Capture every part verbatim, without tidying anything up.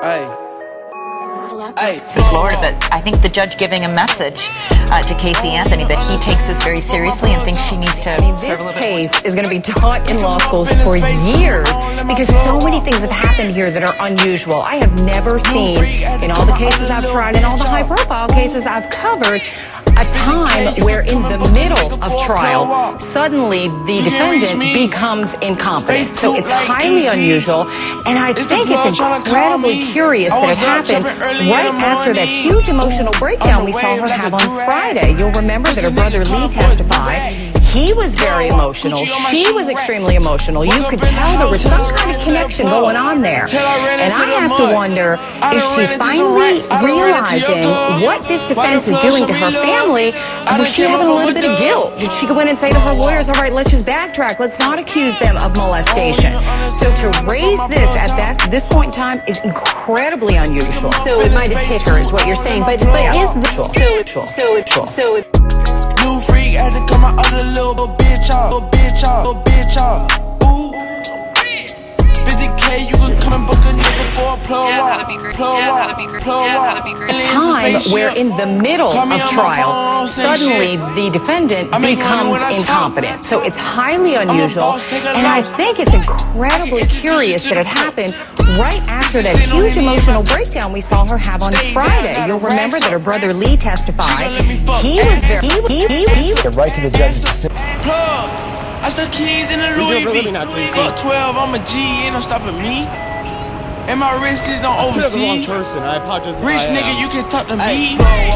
Hey. Hey. Florida, but I think the judge giving a message uh, to Casey Anthony that he takes this very seriously and thinks she needs to I mean, serve a little bit. bit. This case is going to be taught in law schools for years because so many things have happened here that are unusual. I have never seen, in all the cases I've tried, in all the high-profile cases I've covered, a time where in the middle of trial, suddenly the defendant becomes incompetent. So it's highly unusual, and I think it's incredibly curious that it happened right after that huge emotional breakdown we saw her have on Friday. You'll remember that her brother Lee testified. He was very emotional. She was extremely emotional. You could tell there was some kind of connection going on there. And I have to wonder, is she finally realizing what this defense is doing to her family? Was she having a little bit of guilt? Did she go in and say to her lawyers, all right, let's just backtrack. Let's not accuse them of molestation. So to raise this at that this point in time is incredibly unusual. So it might have hit her, is what you're saying. But, but is this so so so so it New freak had to come out of the little bitch off, little bitch off, little bitch off. Ooh, fifty K, you can come and book a nigga for a plug walk, plug walk, plug walk. Time where in the middle of trial, suddenly the defendant becomes incompetent. So it's highly unusual, and I think it's incredibly curious that it happened right after that huge emotional breakdown we saw her have on Friday. You'll remember that her brother Lee testified. He was very, he, he, he, he Get right to the judge's plug. I stuck keys in the Louis V. Fuck twelve, I'm a G, ain't no stopping me. And my wrist is on overseas. I apologize. Rich nigga, you can talk to me. I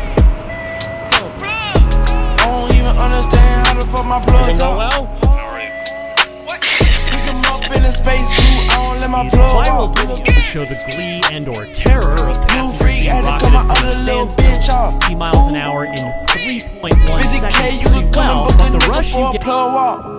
don't even understand how the fuck my plug talk. Pick him up in a space coupe, I don't let my plug Viral walk. video to show the glee and or terror of New passengers freak being had to rocketed come out from of a the little standstill bitch off. fifty miles an hour in three point one fifty K, seconds you pretty can come well, and book but a the nigga rush you for a get plug walk.